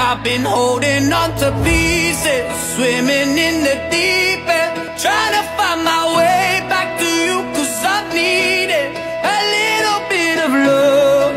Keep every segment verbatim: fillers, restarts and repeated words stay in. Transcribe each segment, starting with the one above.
I've been holding on to pieces, swimming in the deep end, trying to find my way back to you, cause I needed a little bit of love,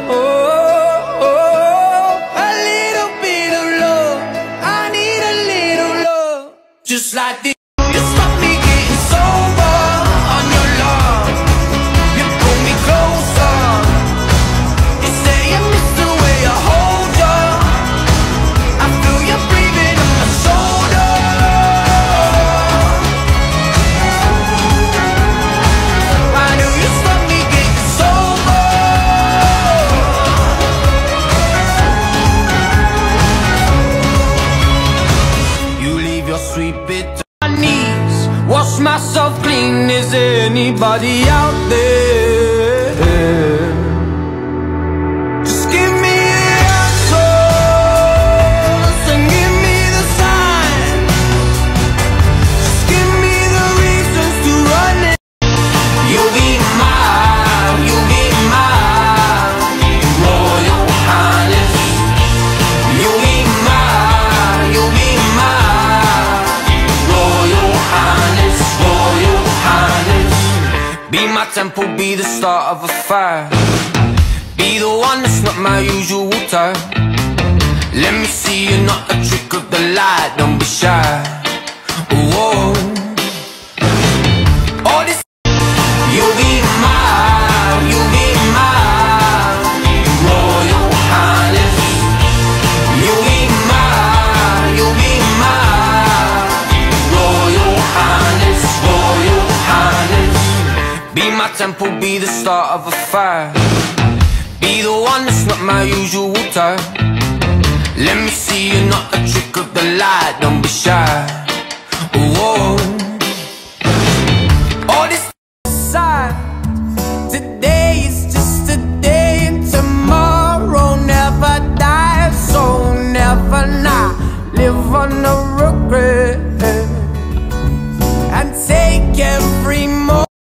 a little bit of love. I need a little love, just like this. You stopped me getting sober on your love. You pull me closer. You say you miss the way I hold you. I feel you breathing on my shoulder. Why do you stop me getting sober? You leave your sweet bitter on my knees, wash myself clean. Is there anybody out there? Just give me the answers and give me the signs. Just give me the reasons to run it. You'll be mine, you'll be mine, Royal Highness. You'll be mine, you'll be mine, Royal Highness, Royal Highness. Be my temple, be the start of a fire. Be the one that's not my usual type. Let me see you, not a trick of the light. Don't be shy. Whoa. All this. You'll be mine, you'll be mine, Royal Highness. You'll be mine, you'll be mine, Royal Highness, Royal Highness. Be my temple, be the start of a fire. Be the one that's not my usual type. Let me see you, not a trick of the light. Don't be shy. Whoa. All this aside, today is just a day, and tomorrow never dies, so never not live on the regret.